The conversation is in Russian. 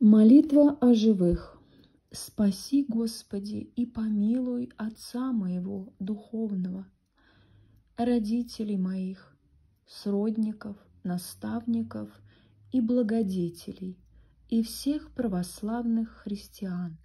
Молитва о живых. Спаси, Господи, и помилуй отца моего духовного, родителей моих, сродников, наставников и благодетелей, и всех православных христиан,